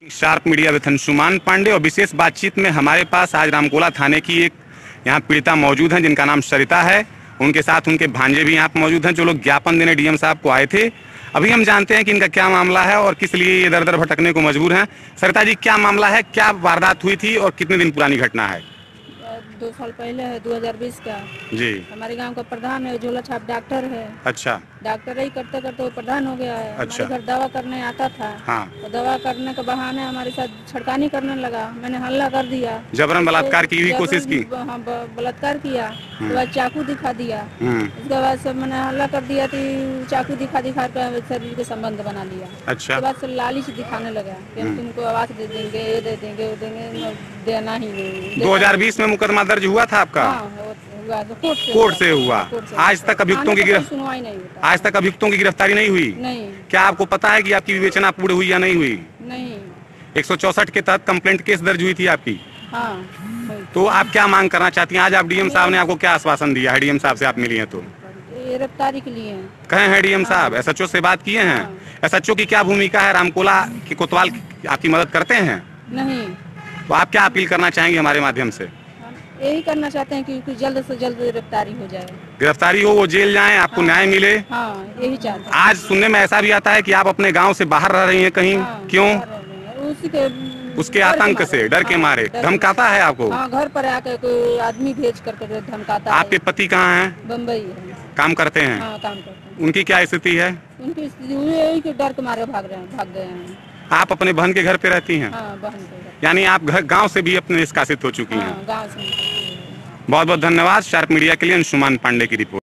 Sharp media with Anshuman Pandey और विशेष बातचीत में हमारे पास आज रामकोला थाने की एक यहाँ पीड़िता मौजूद हैं जिनका नाम सरिता है। उनके साथ उनके भांजे भी यहाँ पर मौजूद हैं जो लोग ज्ञापन देने डीएम साहब को आए थे। अभी हम जानते हैं कि इनका क्या मामला है और किस लिए ये दर दर भटकने को मजबूर हैं। सरिता जी, क्या मामला है, क्या वारदात हुई थी और कितने दिन पुरानी घटना है? 2 साल पहले है, 2020 का जी। हमारे गांव का प्रधान है, झोला छाप डॉक्टर है। अच्छा। डॉक्टर ही करते करते वो प्रधान हो गया है। अच्छा। हमारे घर दवा करने आता था। हाँ। तो दवा करने के बहाने हमारे साथ छड़कानी करने लगा। मैंने हल्ला कर दिया, जबरन बलात्कार की भी कोशिश की। हाँ, बलात्कार किया। उसके बाद चाकू दिखा दिया। उसके बाद से मैंने हल्ला कर दिया कि चाकू दिखा कर शरीर के संबंध बना लिया। अच्छा। उसके बाद से लालच दिखाने लगा कि हम तुमको आवाज दे देंगे, ये दे देंगे, वो देंगे, देना ही नहीं। 2020 में मुकदमा दर्ज हुआ था आपका? हाँ, कोर्ट से हुआ। आज तक अभियुक्तों की सुनवाई नहीं होता। आज तक अभियुक्तों की गिरफ्तारी नहीं हुई? नहीं। क्या आपको पता है कि आपकी विवेचना पूर्ण हुई या नहीं हुई? नहीं। 164 के तहत कंप्लेंट केस दर्ज हुई थी आपकी। हाँ। तो आप क्या मांग करना चाहती हैं? आज आप डीएम साहब ने आपको क्या आश्वासन दिया है? डीएम साहब से आप मिली हैं तो गिरफ्तारी के लिए कहे हैं डीएम साहब? एसएचओ से बात किए हैं? एसएचओ की क्या भूमिका है? रामकोला के कोतवाल आपकी मदद करते हैं? नहीं। तो आप क्या अपील करना चाहेंगे हमारे माध्यम से? यही करना चाहते हैं कि जल्द से जल्द गिरफ्तारी हो जाए। गिरफ्तारी हो, वो जेल जाएं, आपको न्याय मिले। हाँ, यही चाहते हैं। आज सुनने में ऐसा भी आता है कि आप अपने गांव से बाहर रह रही हैं कहीं। क्यों? उसके आतंक से, डर के मारे धमकाता है आपको? हाँ, घर पर आके कोई आदमी भेज करके धमकाता है। आपके पति कहाँ हैं? बम्बई है। काम करते हैं? हाँ, काम करते हैं। उनकी क्या स्थिति है? उनकी स्थिति यही कि डर के मारे भाग गए हैं। आप अपने बहन के घर पे रहती हैं? हाँ, बहन के घर। यानी आप घर गांव से भी अपने निष्कासित हो चुकी हैं। गाँव से। बहुत बहुत धन्यवाद। शार्प मीडिया के लिए अंशुमान पांडे की रिपोर्ट।